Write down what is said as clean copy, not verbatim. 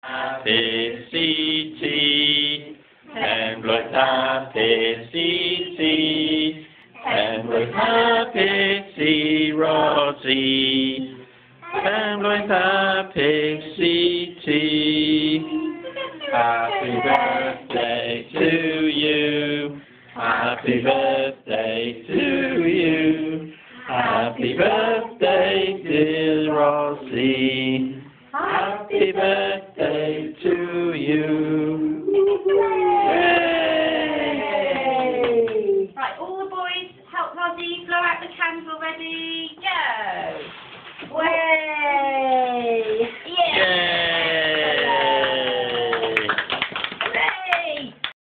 Hapus i Penblwydd hapus i Penblwydd hapus i Rosi. Penblwydd hapus i Happy birthday to you. Happy birthday to you. Happy birthday.